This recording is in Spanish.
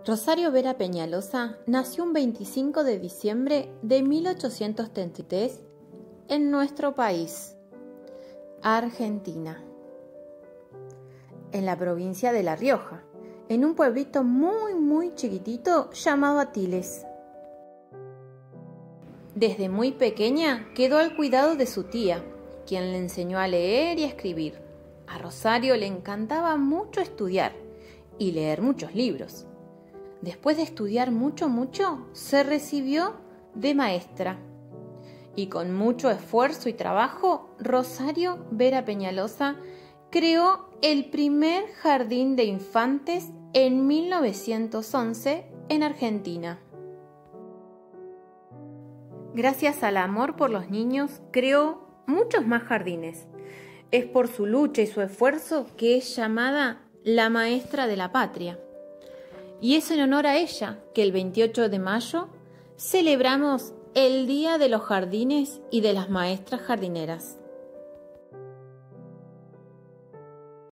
Rosario Vera Peñalosa nació un 25 de diciembre de 1833 en nuestro país, Argentina, en la provincia de La Rioja, en un pueblito muy chiquitito llamado Atiles. Desde muy pequeña quedó al cuidado de su tía, quien le enseñó a leer y a escribir. A Rosario le encantaba mucho estudiar y leer muchos libros. Después de estudiar mucho, se recibió de maestra. Y con mucho esfuerzo y trabajo, Rosario Vera Peñalosa creó el primer jardín de infantes en 1911 en Argentina. Gracias al amor por los niños, creó muchos más jardines. Es por su lucha y su esfuerzo que es llamada la maestra de la patria. Y es en honor a ella que el 28 de mayo celebramos el Día de los Jardines y de las Maestras Jardineras.